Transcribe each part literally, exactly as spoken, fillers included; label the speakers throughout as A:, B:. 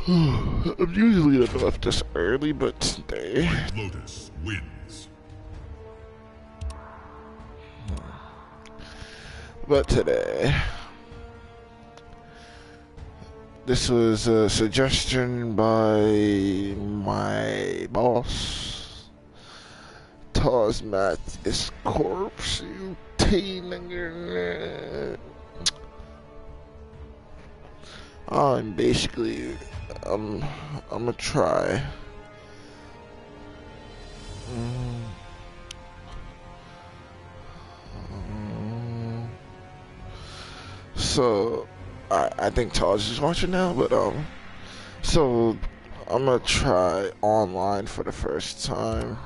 A: I'm usually up this early, but today.
B: White Lotus wins.
A: But today. This was a suggestion by my boss. Tahj Mathis-Corp, you T nigga. I'm basically, I'm, I'm gonna try. Mm. Mm. So, I, I think Tahj is watching now, but um, so I'm gonna try online for the first time.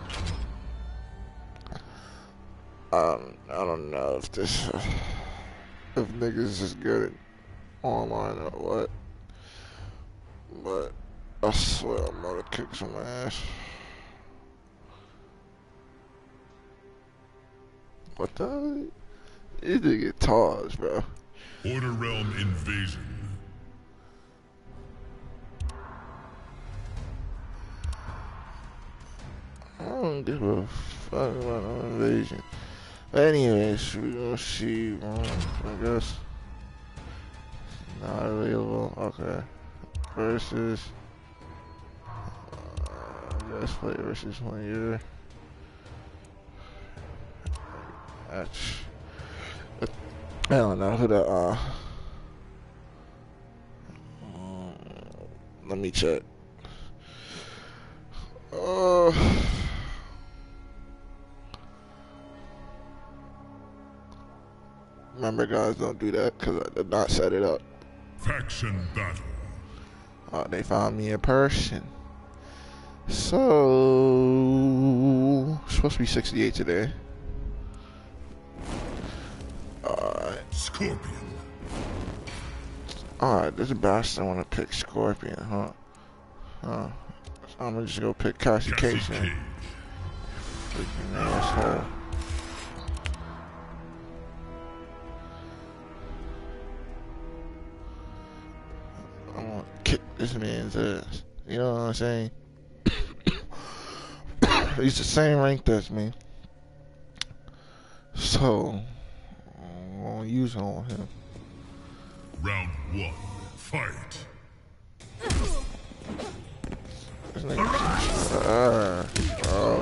A: Um, I don't know if this, if niggas is good at online or what, but I swear I'm gonna kick some ass. What the? You nigga Tahj, bro.
B: Order Realm Invasion.
A: I don't give a fuck about no invasion. But anyways, we gonna see. Um, I guess not available. Okay. Versus. Uh, let's play versus one year. Match. I don't know who the. Uh, um, let me check. Uh. Remember, guys, don't do that because I did not set it up.
B: Faction battle.
A: Oh, they found me in person. So, it's supposed to be sixty-eight today. Alright.
B: Scorpion.
A: Alright, this bastard want to pick Scorpion, huh? Huh. So I'm gonna just go pick Cassie Cage. Freaking asshole. I'm gonna kick this man's ass. You know what I'm saying? He's the same rank as me. So, I'm gonna use it on him.
B: Round one. Fight.
A: This nigga. Uh, oh.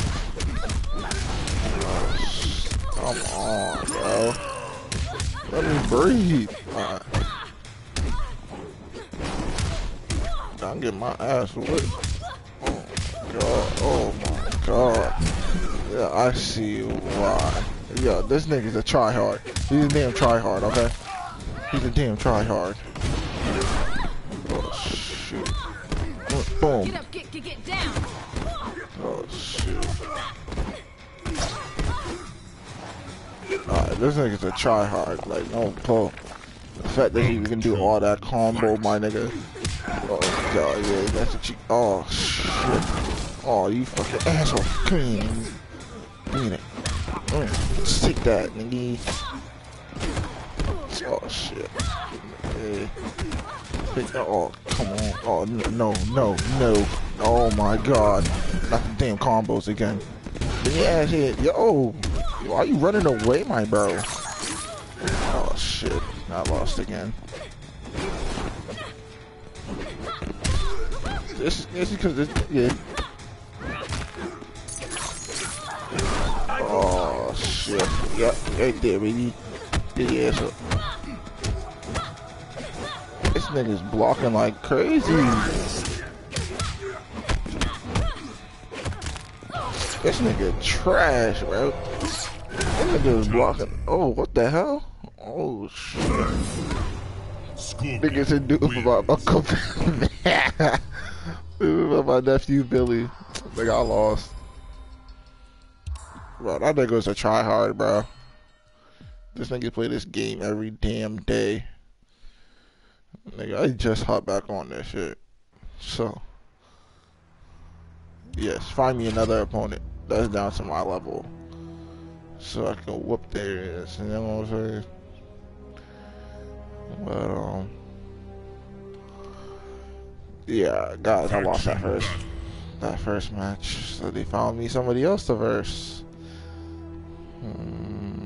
A: Oh, come on, bro. Let me breathe. Alright. I'm getting my ass whipped. Oh my god. Oh my god. Yeah, I see why. Yo, this nigga's a tryhard. He's a damn tryhard, okay? He's a damn tryhard. Oh shoot. Boom.
C: Get up, get, get, get down.
A: Oh shoot. Alright, this nigga's a tryhard. Like, no pull. The fact that he can do all that combo, my nigga. Oh god, yeah, that's what you. Oh shit. Oh, you fucking asshole. Come here. Give me that. Mm, just take that, nigga. Oh shit. Hey. Oh, come on. Oh, no, no, no. Oh my god. Not the damn combos again. Get your ass here. Yo. Why are you running away, my bro? Oh shit. I lost again. This, this is because this. Yeah. Oh shit. Yep, right there, baby. Get your ass up. This nigga's blocking like crazy. This nigga trash, bro. This nigga is blocking. Oh, what the hell? Oh shit. Niggas to do about my Uncle about my nephew Billy. Like I lost. Bro, that nigga was a tryhard, bro. This nigga play this game every damn day. Nigga, I just hopped back on that shit. So, yes, find me another opponent that's down to my level. So I can whoop their ass, you know what I'm saying? But, um, Yeah, guys, I lost that
B: Faction
A: first.
B: battle.
A: That first match. So they found me somebody else to verse. Hmm.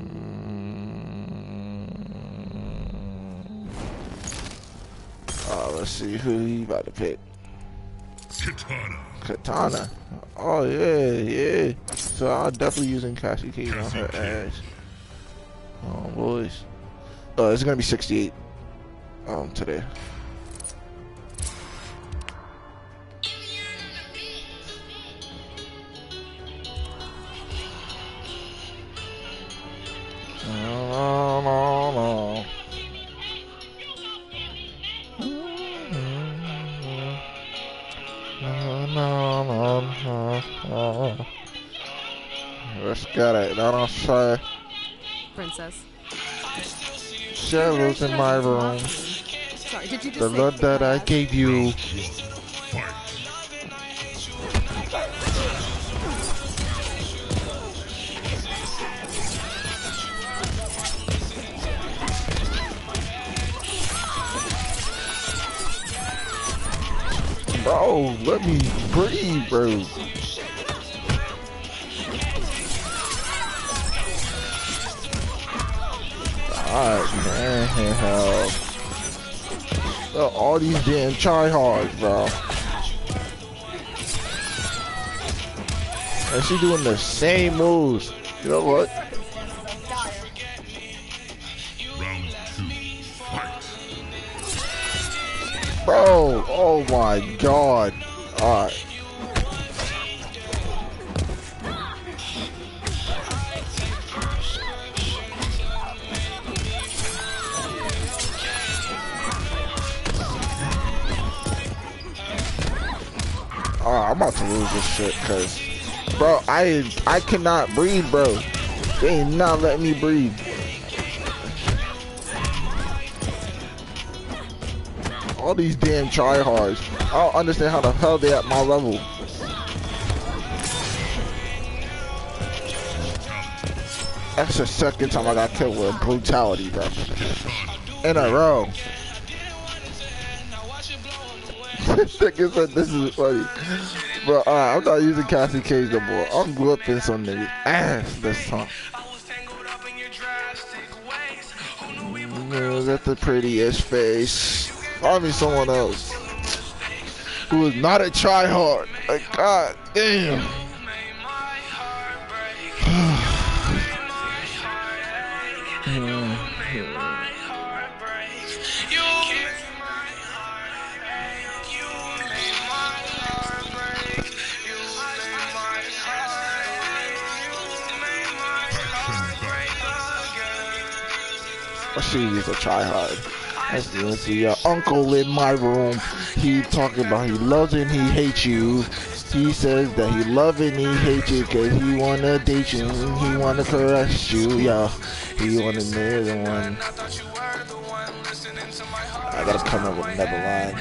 A: Uh, let's see who he about to pick.
B: Katana.
A: Katana. Oh yeah, yeah. So I'm definitely using Cassie Cage on her
B: Cassie
A: ass. Oh boys. Uh, it's gonna be sixty-eight. Um, today. No, no, no. No, no, no, no. Let's get it. That don't say.
C: Princess.
A: Shadows in my room.
C: Sorry, did you just
A: The
C: say
A: love that I
C: class?
A: gave you.
B: Fight.
A: Bro, let me breathe, bro. God, man, hell. Look, all these damn tryhards, bro. And she doing the same moves. You know what?
B: Round two. Fight.
A: Bro, oh my god. Alright. Alright, I'm about to lose this shit, cause bro, I I cannot breathe, bro. They ain't not letting me breathe. All these damn tryhards. I don't understand how the hell they at my level. That's the second time I got killed with brutality, bro. In a row. This nigga said this is funny. Bro, alright, I'm not using Cassie Cage no more. I'm whipping some niggas ass this time. Mm, that's the prettiest face. Find me someone else who is not a tryhard. Like, god damn. I should use a tryhard. Let's see, let's see. Your uncle in my room. He talking about he loves and he hates you. He says that he love and he hates you cause he wanna date you. He wanna caress you, yeah. He wanna marry the one. I gotta come up with another line.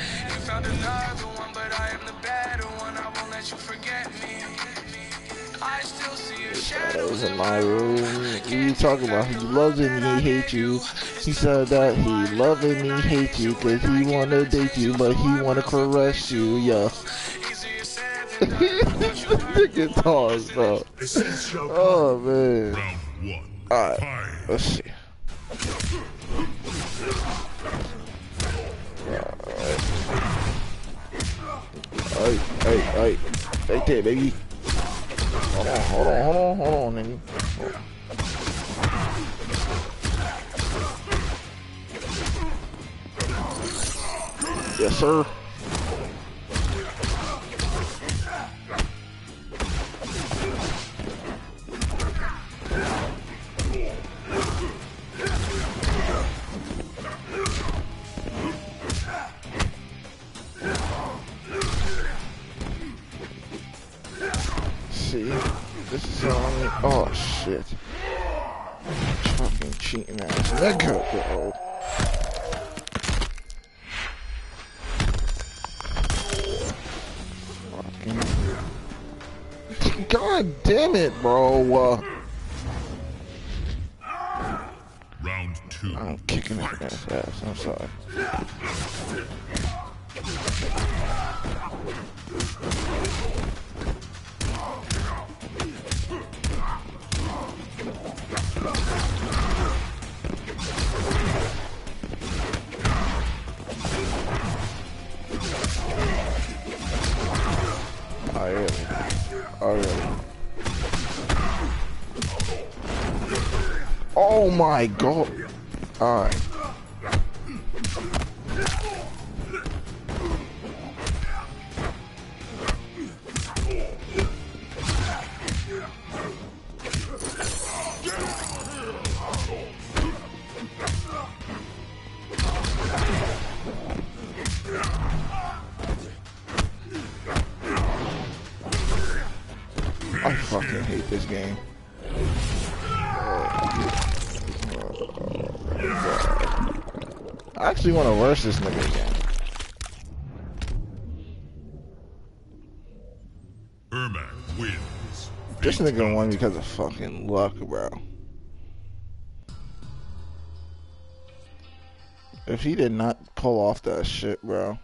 A: Shadows in my room. What are you talking about? He loves and he hates you. He said that he loves and he hates you cause he wanna date you, but he wanna caress you, yeah. Nigga talks, bro. Oh man.
B: Round one.
A: Alright,
B: Fight.
A: let's see. Alright. Hey, hey, hey. Right there, baby. Hold on, hold on, hold on, hold on, nigga. Yes, sir. See, this is only. Oh shit! Fucking cheating ass nigga, bro. Fucking. God damn it, bro. Uh,
B: Round two.
A: I'm kicking his ass. I'm sorry. Oh, really? Oh, really? Oh my god. Alright. I fucking hate this game. I actually want to verse this nigga again.
B: Ermac wins.
A: This nigga won because of fucking luck, bro. If he did not pull off that shit, bro.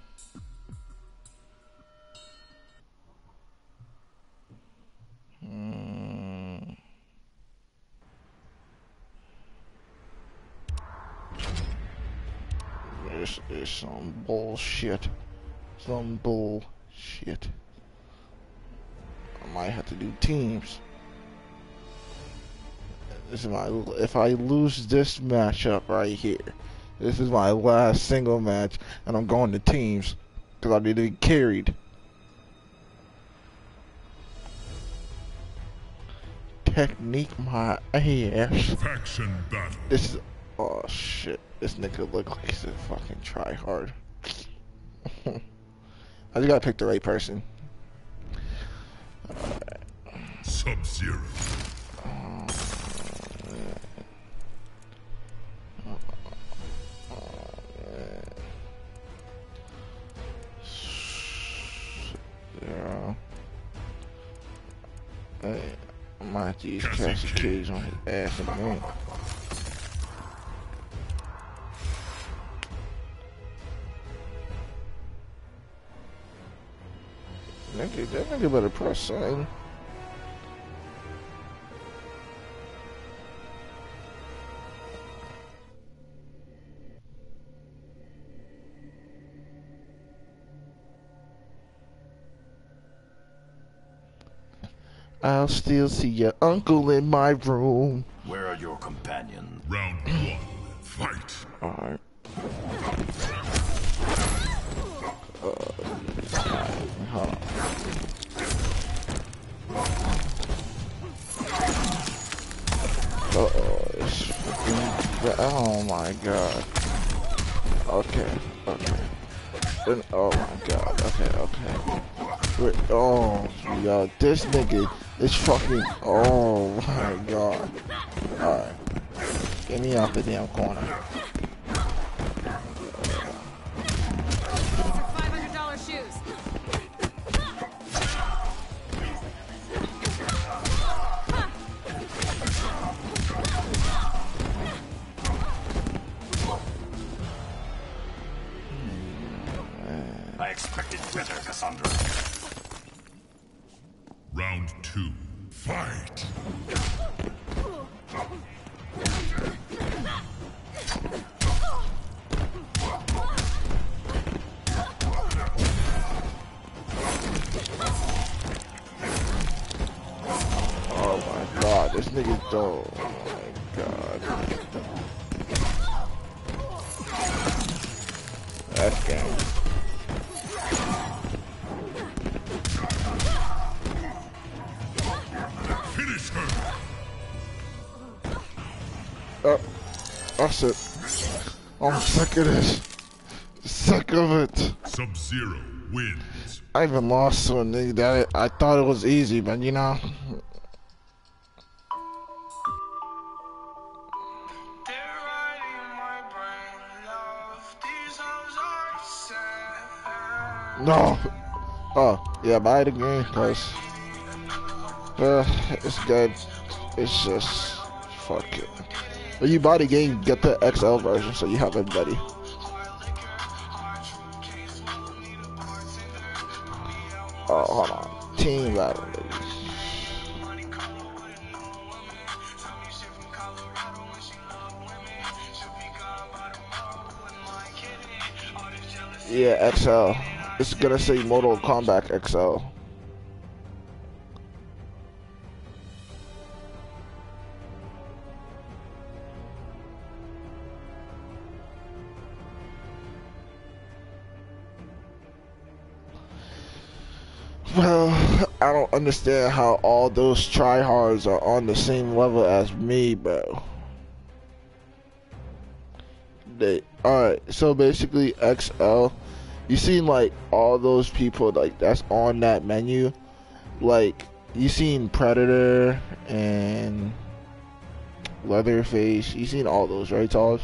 A: Mm. This is some bullshit. Some bullshit. I might have to do teams. This is my. If I lose this matchup right here, this is my last single match, and I'm going to teams because I need to be carried. Technique my ass.
B: Faction battle.
A: This is. Oh shit. This nigga look like he's a fucking try hard. I just gotta pick the right person.
B: Sub-Zero.
A: Oh, man. Oh, man. Zero. Hey, I might have to use Cassie Cage on his ass in a minute. Nigga, that nigga better press something. I'll still see your uncle in my room.
D: Where are your companions?
B: Round one. Fight.
A: Alright. Uh, Uh-oh, it's freaking... Oh my god. Okay, okay. Then, oh my god, okay, okay. Wait, oh, yo, this nigga is fucking... Oh my god. Alright. Get me out the damn corner.
C: five hundred dollar shoes.
D: I expected better, Cassandra.
B: Round two. Fight.
A: Oh my god, this nigga's dope. Oh my god. That's game.
B: Finish her.
A: Oh, that's it. I'm sick of this. Sick of it.
B: Sub-Zero wins.
A: I even lost to a nigga that I thought it was easy, but you know. No. Oh, yeah, buy the game, cause uh, it's good. It's just fuck it. When you buy the game, get the X L version so you have everybody. Oh, hold on. Team battle, ladies. Yeah, X L. It's gonna say Mortal Kombat X L. Well, I don't understand how all those tryhards are on the same level as me, bro. They alright, so basically X L, you seen like all those people like that's on that menu, like you seen Predator and Leatherface, you seen all those, right, Tahj?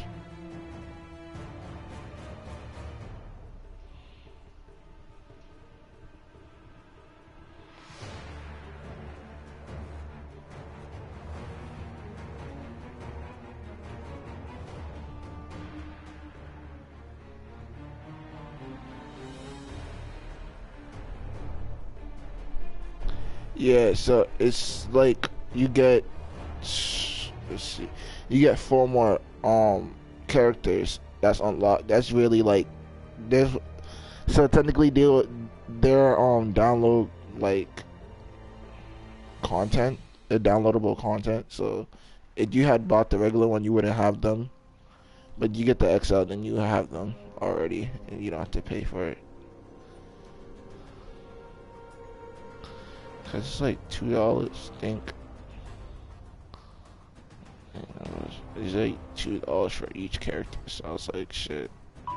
A: Yeah, so it's like you get, let's see, you get four more um characters that's unlocked. That's really like there's so technically they they're um download like content, they're downloadable content. So if you had bought the regular one, you wouldn't have them, but you get the X L, then you have them already, and you don't have to pay for it. Cause it's like two dollars, I think. It's like two dollars for each character, so I was like, shit.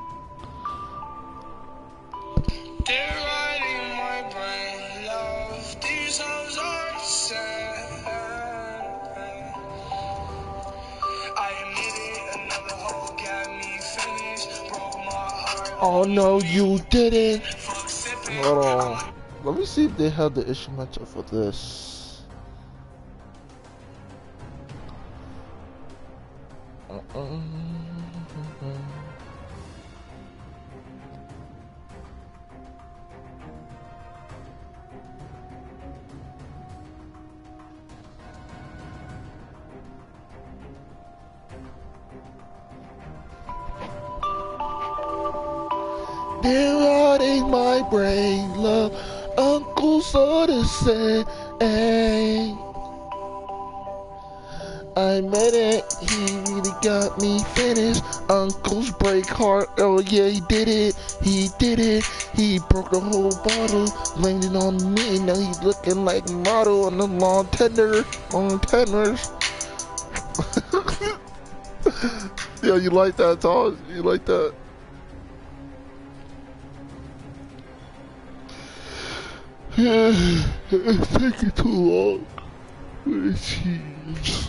A: They're riding my brain, love. These songs are sad. I admit it, another hole got me finished. Broke my heart. Oh no, you didn't. Hold on. Let me see if they have the instrumental for this. Uh-uh. They're rotting my brain, love. Uncle sort of said, hey. I met it, he really got me finished. Uncle's break heart, oh yeah, he did it, he did it. He broke the whole bottle, blamed it on me. Now he's looking like model on the long tender, long tenders. Yeah, you like that, Tahj? You like that? Yeah, it's taking too long. Jeez.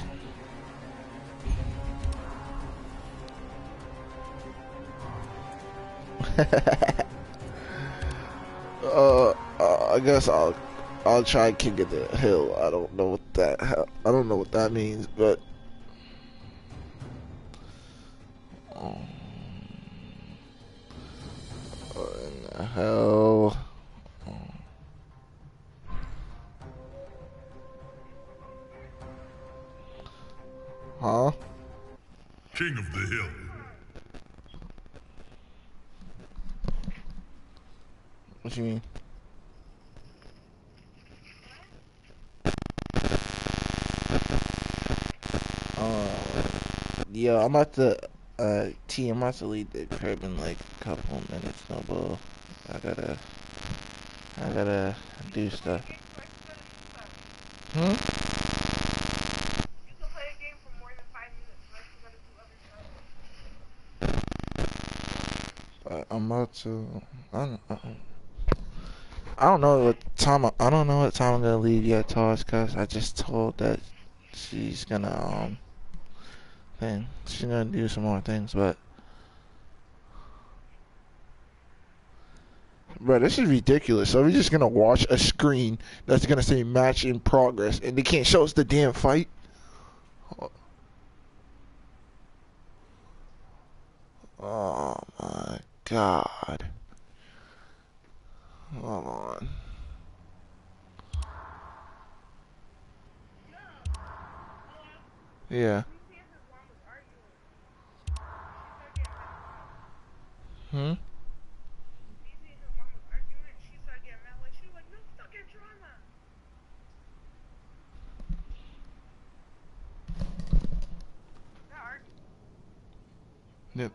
A: uh, uh, I guess I'll I'll try King of the Hill. I don't know what that I don't know what that means, but um, what in the hell? Huh?
B: King of the Hill.
A: What you mean? Uh, yeah, I'm about to, uh, T, I'm about to leave the crib in like a couple minutes, no bull. I gotta, I gotta do stuff. Hmm? Uh, I'm about to, I don't, I don't, I don't know what time, I, I don't know what time I'm gonna leave yet, Tahj, cause I just told that she's gonna, um, thing, she's gonna do some more things, but bro, this is ridiculous. So we're just gonna watch a screen that's gonna say match in progress, and they can't show us the damn fight. Oh my god. Hold on. Yeah. Hmm? Yep.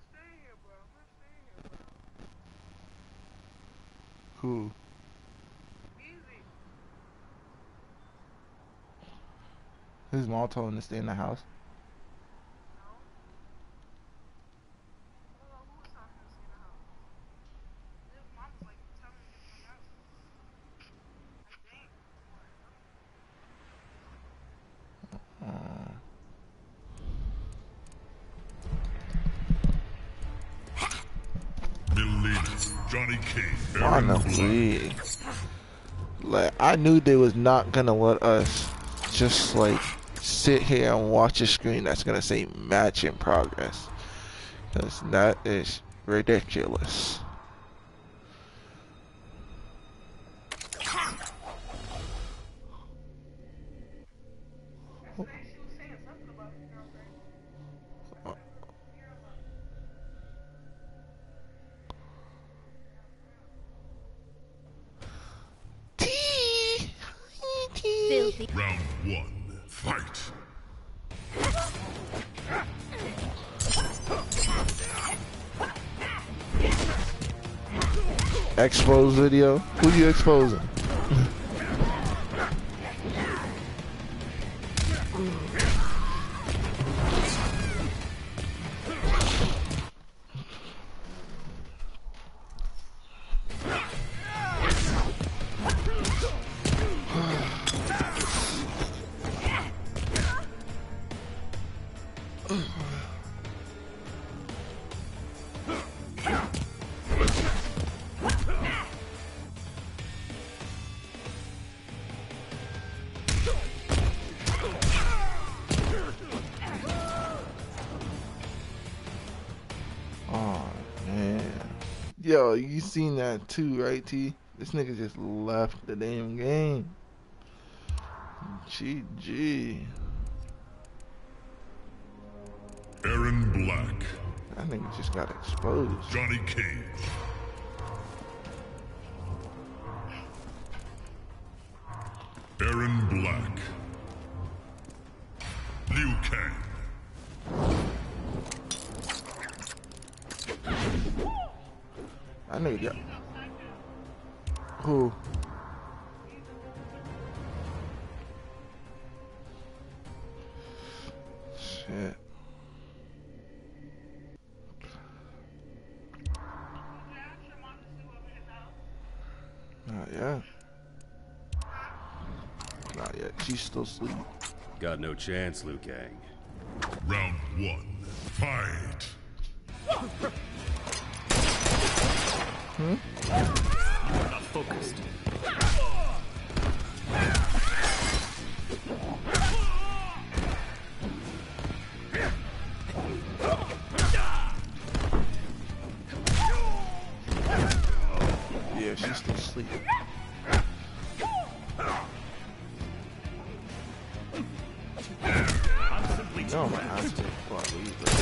A: Who? His mom told him to stay in the house.
B: Johnny Cage.
A: Finally. Like, I knew they was not gonna let us just like sit here and watch a screen that's gonna say match in progress, because that is ridiculous.
C: Filthy.
B: Round one, fight.
A: Expose video? Who you exposing? Oh man. Yo, you seen that too, right, T? This nigga just left the damn game. G G.
B: Aaron Black.
A: That nigga just got exposed.
B: Johnny Cage. Aaron Black. Liu Kang.
A: That nigga got... Who? Shit. Not yet. Not yet. She's still asleep.
E: Got no chance, Liu Kang.
B: Round one, fight.
A: Hmm?
E: Not focused.
A: Yeah, she's still asleep. No, I'm gonna have to before I leave, bro.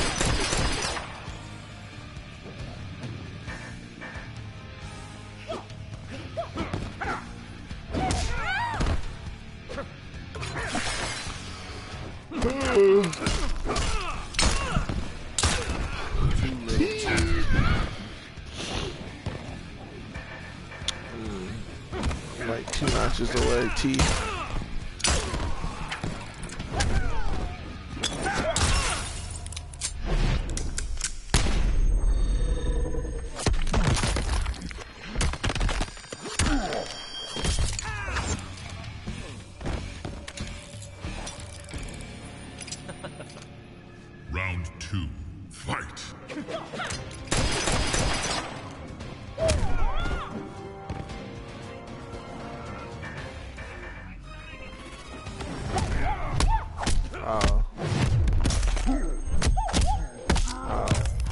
A: Like two matches away, T.
B: Round two, fight.
A: Oh. Oh.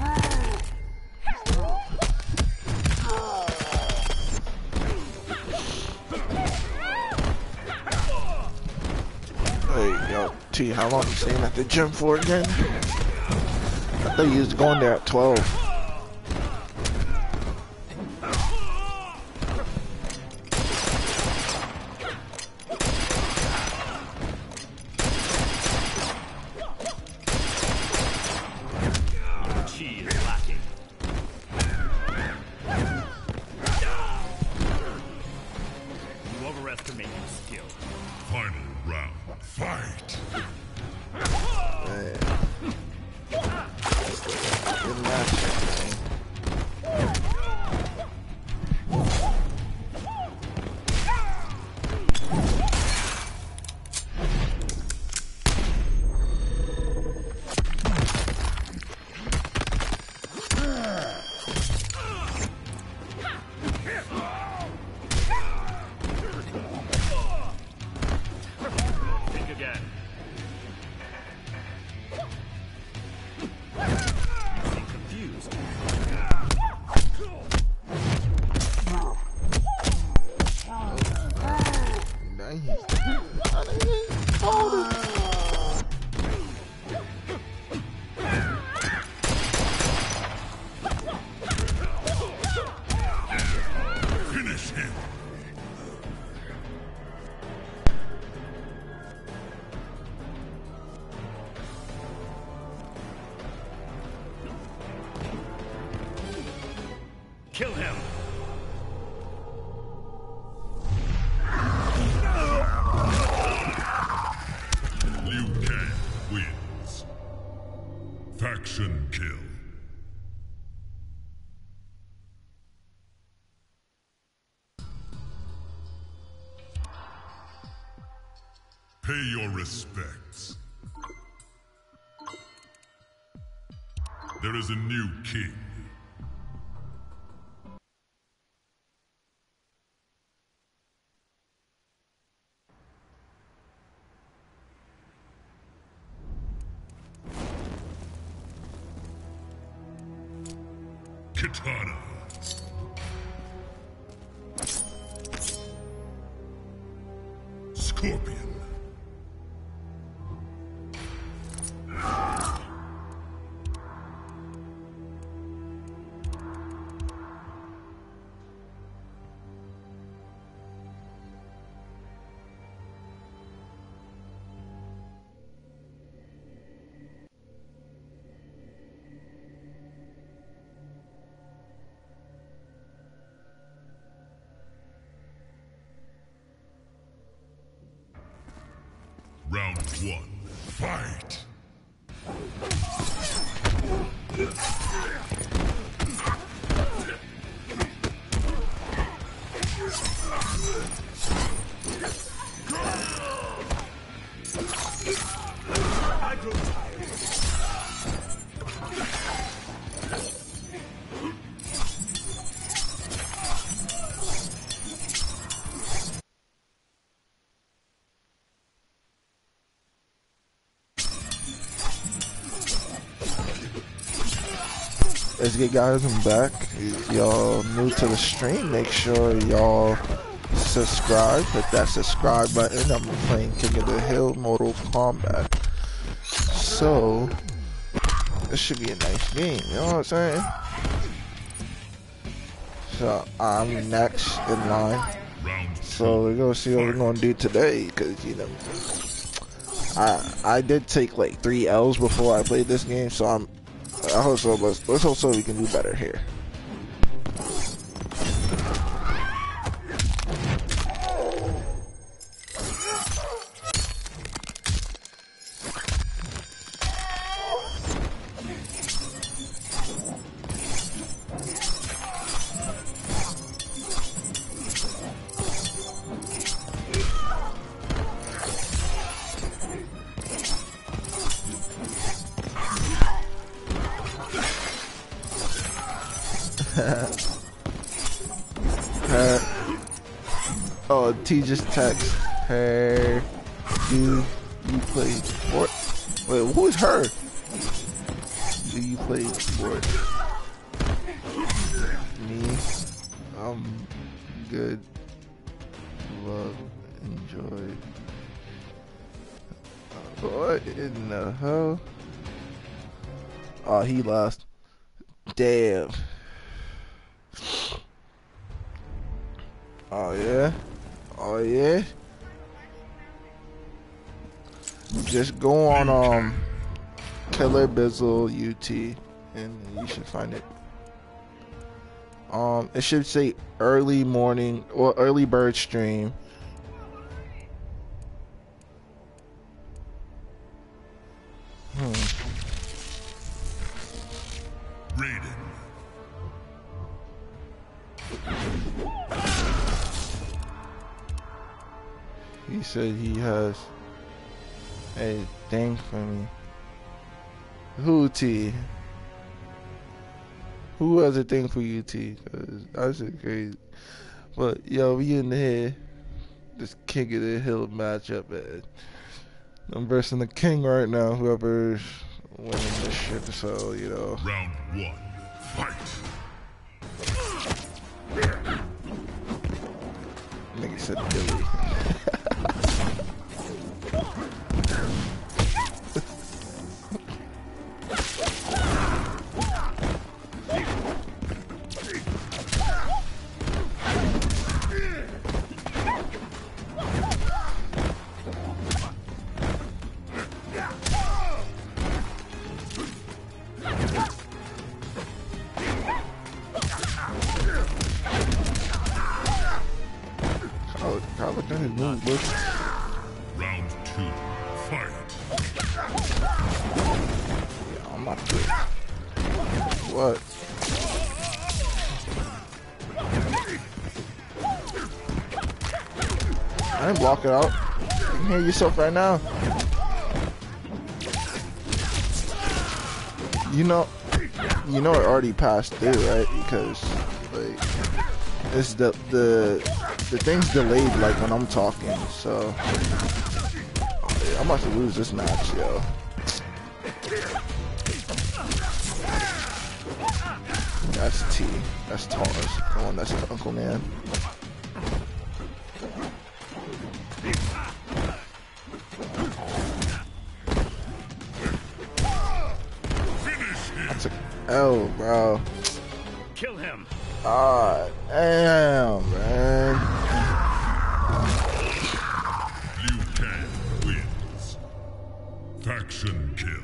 A: Hey, yo, T, how long you staying at the gym for again? I thought you was going there at twelve.
E: Chi is lacking. You overestimate your skill.
B: Final round, fight.
E: Kill him.
B: Liu Kang wins. Faction kill. Pay your respects. There is a new king. Katana. Scorpion. Round one, fight!
E: I grew tired.
A: Let's get guys, I'm back. If y'all new to the stream, make sure y'all subscribe. Hit that subscribe button. I'm playing King of the Hill Mortal Kombat. So, this should be a nice game, you know what I'm saying? So, I'm next in line. So, we're gonna see what we're gonna do today, because, you know, I, I did take like three L's before I played this game, so I'm I hope so. Let's, let's hope so we can do better here. uh, oh, T just text. Hey, do you play sport? Wait, who is her? Do you play sport? Me? I'm good. Love, enjoy. What in the hell? Oh, he lost. Damn. Oh yeah? Oh yeah? Just go on um Killer Bizzle U T and you should find it. Um it should say early morning or early bird stream. Hmm.
B: Raiden.
A: He said he has a thing for me. Who T? Who has a thing for you, T? Cause that's just crazy. But yo, we in here. This King of the Hill matchup, man. I'm versing the King right now. Whoever's winning this shit, so you know.
B: Round one, fight!
A: Nigga said Billy. Stop looking at his move, bro.
B: Round two, fight.
A: Yeah, I'm not good. What? I didn't block it out. You can hear yourself right now. You know, you know it already passed through, right? Because like it's the the the thing's delayed like when I'm talking. So yeah, I'm about to lose this match, yo. That's T. That's Tahj. Come on, that's the Uncle Man. That's a L, bro.
E: Kill him.
A: Ah, damn, man.
B: Liu Kang wins. Faction kill.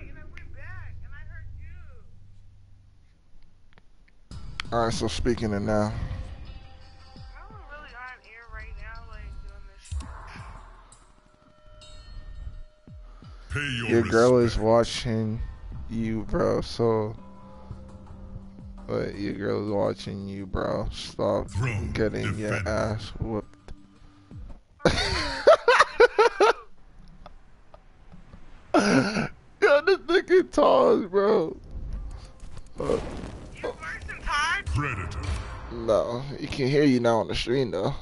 A: Alright, so speaking of now.
B: Pay your,
A: Your girl is
B: respect.
A: watching you, bro, so but your girl is watching you, bro. Stop
B: Throne
A: getting your
B: defended.
A: ass whooped. Yo, this nigga Tahj, bro. Uh,
B: Predator.
A: no, he can hear you now on the stream, though.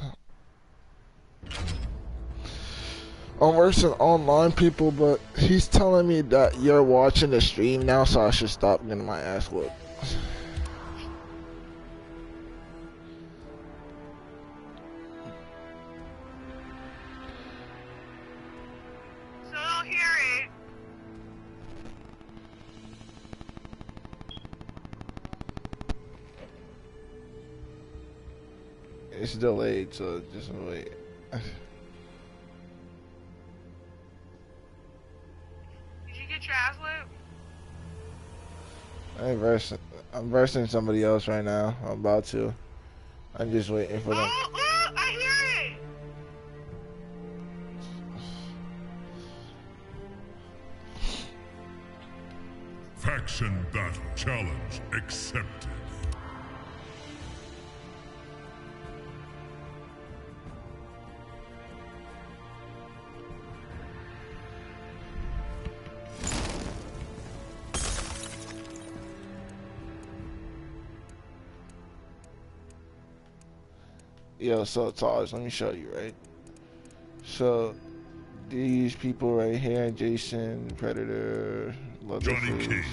A: I'm versing online people, but he's telling me that you're watching the stream now, so I should stop getting my ass whooped.
F: So I'll hear it.
A: It's delayed, so just wait.
F: Did you get your ass whipped?
A: I ain't versing. I'm versing somebody else right now. I'm about to. I'm just waiting for them.
F: Oh, oh, I hear it.
B: Faction battle challenge accepted.
A: Yo, so Tahj, let me show you, right? So, these people right here, Jason, Predator,
B: Johnny
A: Leatherface,
B: Cage.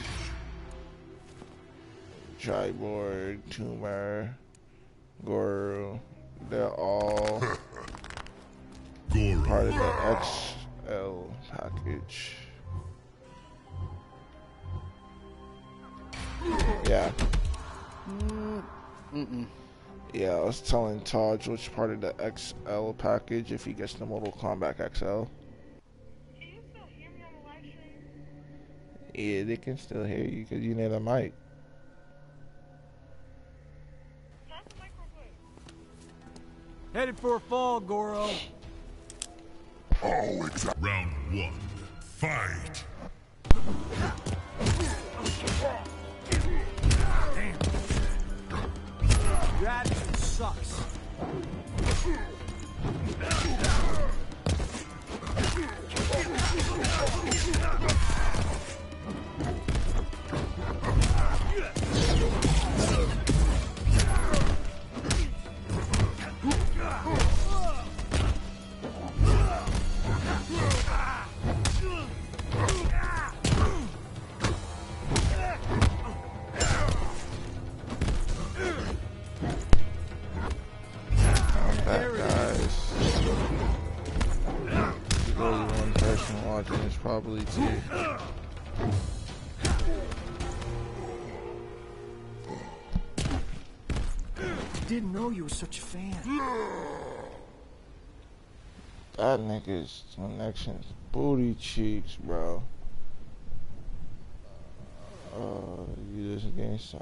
A: Triborg, Tumor, Goro, they're all
B: Goro.
A: part of the X L package. Yeah.
G: Mm-mm.
A: Yeah, I was telling Tahj which part of the X L package if he gets the Mortal Kombat X L.
F: Can you still hear me on the live stream?
A: Yeah, they can still hear you because you need a mic.
F: Pass the mic real quick.
G: Headed for a fall, Goro.
B: Oh, exactly. Round one, fight.
G: Your attitude sucks.
A: It's probably T.
G: Didn't know you were such a fan.
A: That nigga's connections, booty cheeks, bro. Uh, you just getting some.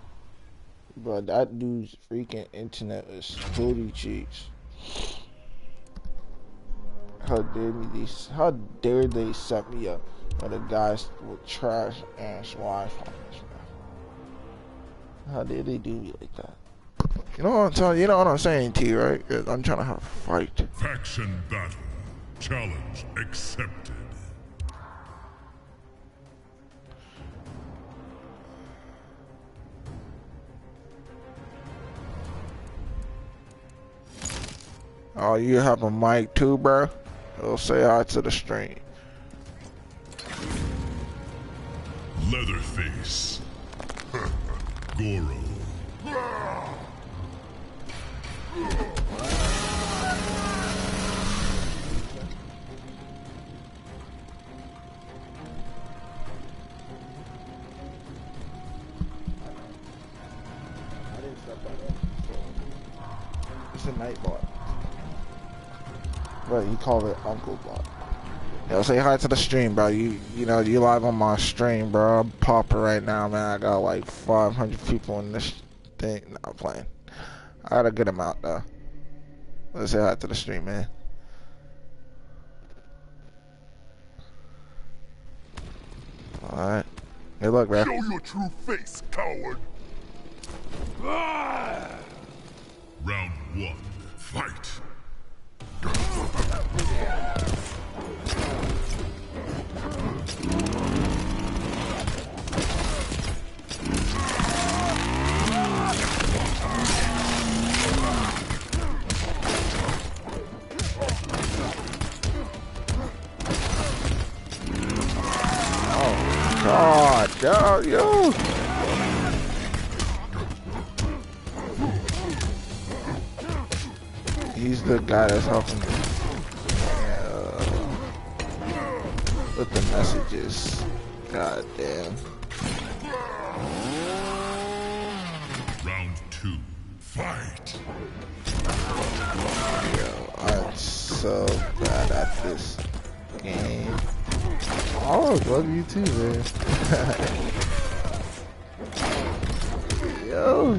A: Bro, that dude's freaking internet is booty cheeks. How dare me? These? How dare they set me up with a guys with trash ass Wi-Fi? How dare they do me like that? You know what I'm telling you? Know what I'm saying to you, right? I'm trying to have a fight.
B: Faction battle. Challenge accepted.
A: Oh, you have a mic too, bro? It'll say hi to the stream.
B: Leatherface. Goro.
A: It's a night bot. But he called it Uncle Bot. Yo, say hi to the stream, bro. You you know, you live on my stream, bro. I'm popping right now, man. I got like five hundred people in this thing. No, I'm playing. I got a good amount, though. Let's say hi to the stream, man. Alright. Good luck, bro.
B: Show your true face, coward. Round one. Fight.
A: God, yo, yo. He's the guy that's helping me uh, with the messages. God damn.
B: Round two. Fight.
A: Yo, I'm so bad at this game. Oh, I love you too, man. Yo.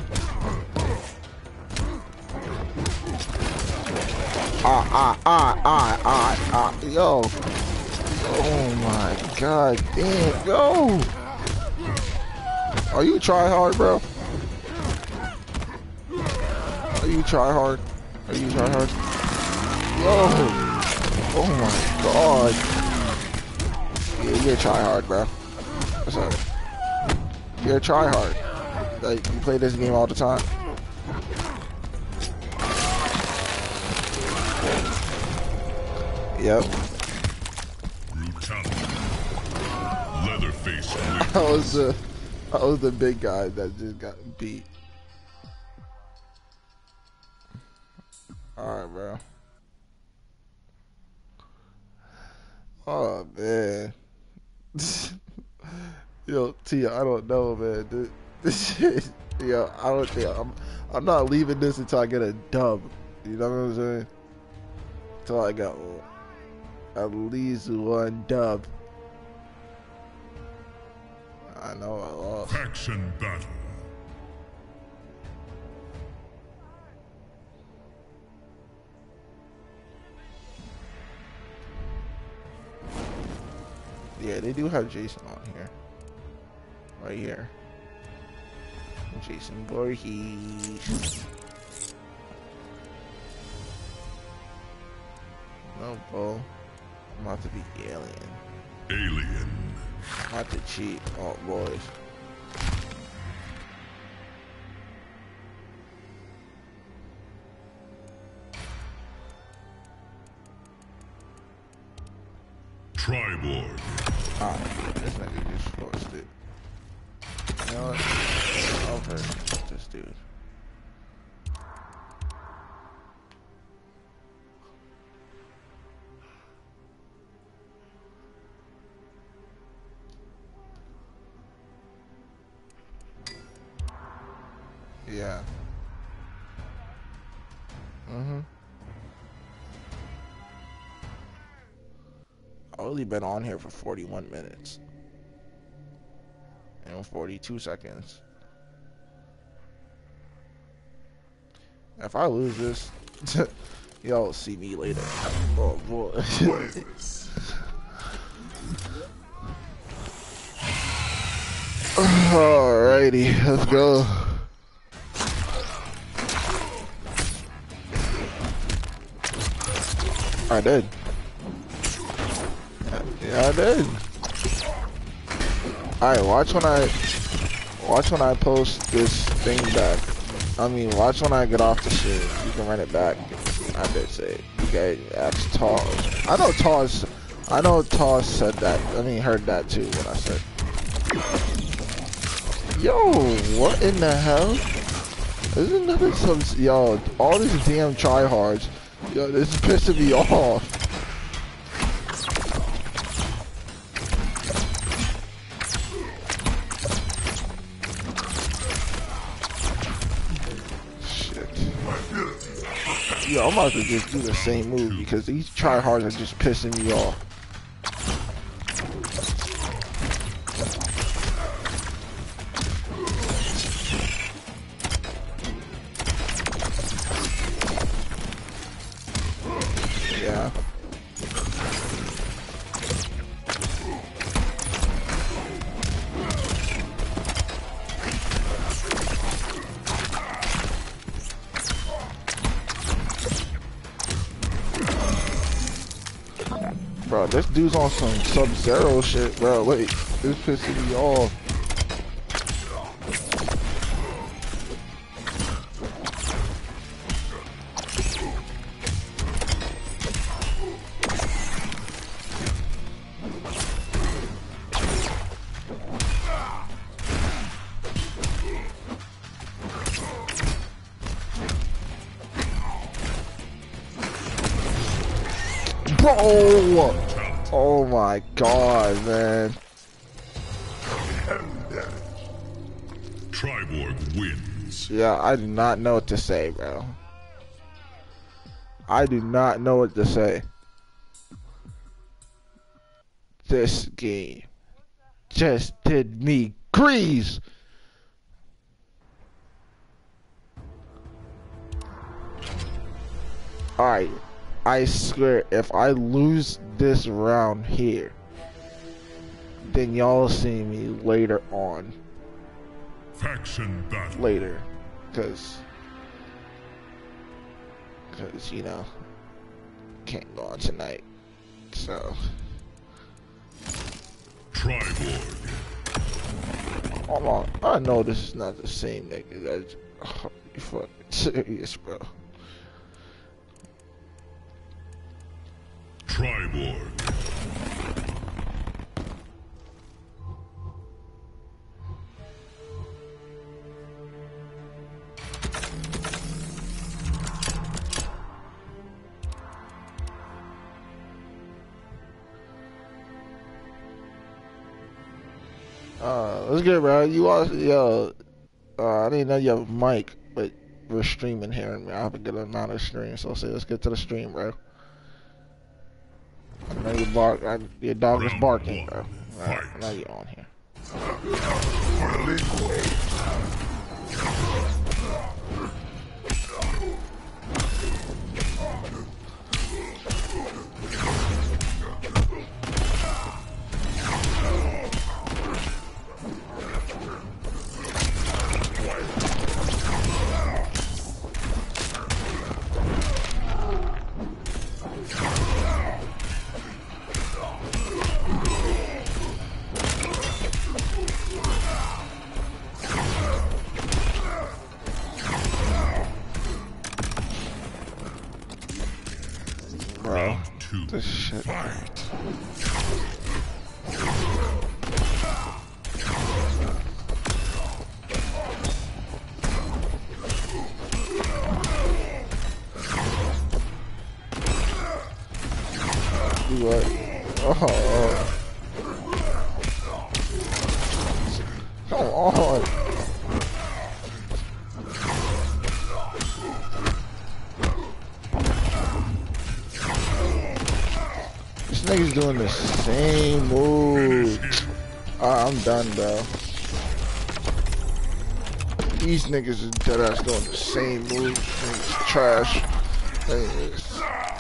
A: Ah, ah, ah, ah, ah, ah, yo. Oh my god, damn, yo. Are you try hard, bro? Are you try hard? Are you try hard? Yo. Oh my god. Yeah, you're a try hard, bro. What's up? You're a try hard. Like, you play this game all the time. Yep.
B: Brutality. Leatherface.
A: I was the, I was the big guy that just got beat. All right, bro. Oh man. Yo, T, I don't know, man. This, this shit, yo, I don't think I'm. I'm not leaving this until I get a dub. You know what I'm saying? Until I got at least one dub. I know I lost.
B: Faction battle.
A: Yeah, they do have Jason on here. Right here. Jason Voorhees. No, bro. I'm about to be alien.
B: Alien.
A: I'm about to cheat. Oh, boys.
B: Triborg.
A: Ah, this nigga just forced it. You know what? Over this dude. Yeah. Mm-hmm. I've only been on here for forty-one minutes. And forty-two seconds. If I lose this, Y'all see me later. Oh boy. Alrighty, let's go. I did. Yeah, I did. Alright, watch when I watch when I post this thing back. I mean, watch when I get off the shit. You can run it back. I did say it. Okay, that's Tahj. I know Tahj. I know Tahj said that. I mean, heard that too. What I said. Yo, what in the hell? Isn't that some? Yo, all these damn tryhards. Yo, this is pissing me off. Yo, I'm about to just do the same move because these tryhards are just pissing me off. Yeah. Bro, this dude's on some Sub-Zero shit, bro. Wait, this pissing me off. Bro! Oh my god, man.
B: Triborg wins.
A: Yeah, I do not know what to say, bro. I do not know what to say. This game just did me grease. Alright, I swear, if I lose this round here, then y'all see me later on.
B: Faction battle.
A: Later. Cause, cause, you know, can't go on tonight. So.
B: Triborg.
A: Hold on. I know this is not the same nigga. That's, oh, you fucking serious, bro.
B: Triborg.
A: Uh, let's get it, bro. You all, yo, uh, I didn't know you have a mic, but we're streaming here, and I have a good amount of stream, so say, let's get to the stream, bro. I know you bark, I, your dog is barking, bro. Right, I know you're on here. Bro, this shit. Do what? Oh, come on. This nigga's doing the same move. Uh, I'm done, bro. These niggas is dead ass doing the same move. Niggas trash. There it is.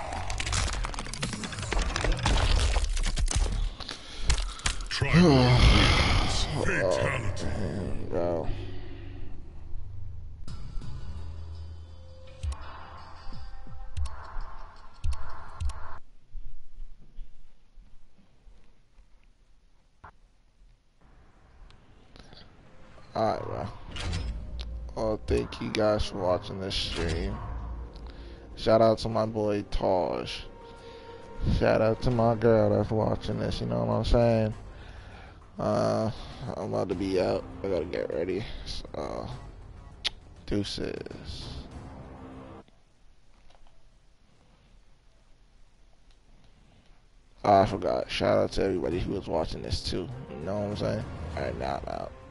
B: Tribal wins. Fatality.
A: There you go. Alright, bro. Well, thank you guys for watching this stream. Shout out to my boy Tahj. Shout out to my girl that's watching this, you know what I'm saying? Uh, I'm about to be out. I gotta get ready. So, deuces. Oh, I forgot. Shout out to everybody who was watching this too. You know what I'm saying? Alright, now I'm out.